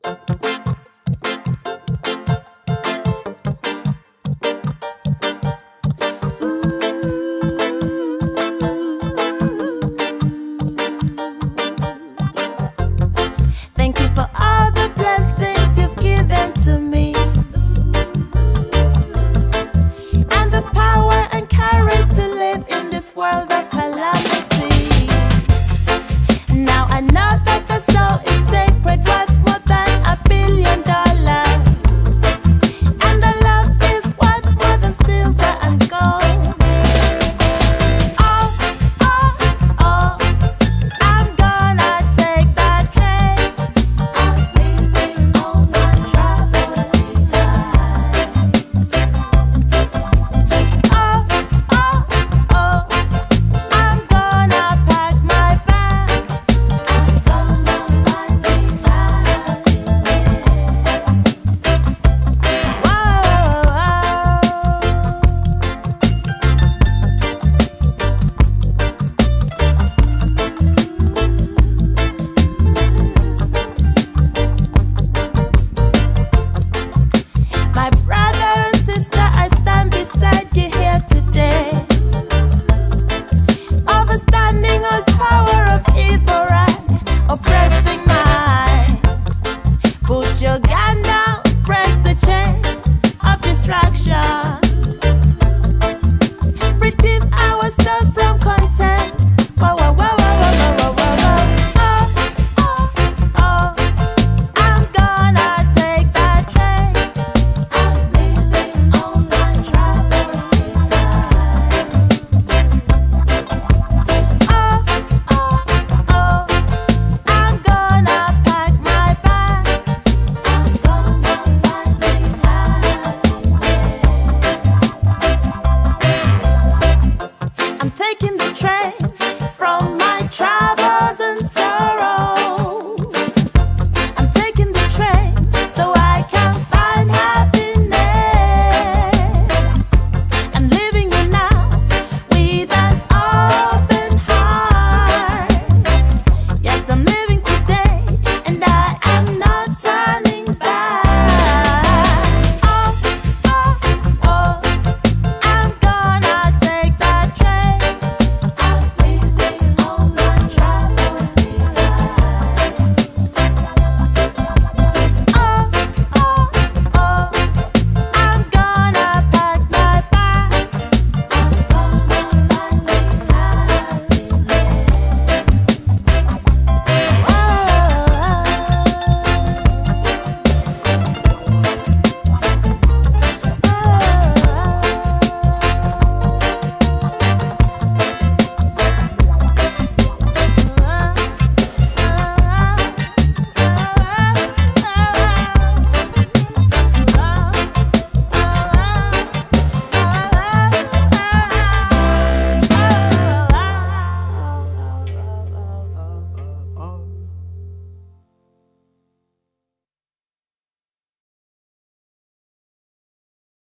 Thank you for all the blessings you've given to me, and the power and courage to live in this world of calamity. Now I know that the soul is sacred, worth more than $1 billion, and the love is worth more than silver and gold. Oh, oh, oh, I'm gonna take that train. I'm leaving all my troubles behind. Oh, oh, oh, I'm gonna pack my bag. I'm gonna find me happiness. My brother and sister, I stand beside you here today. Overstanding all power of evil and oppressing mind. Put your